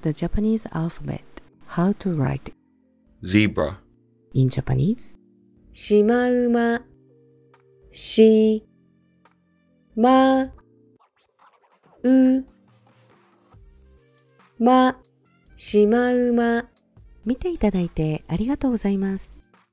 the Japanese alphabet. How to write zebra, in Japanese? しまうま、し、ま、う、ま、しまうま。 見ていただいてありがとうございます。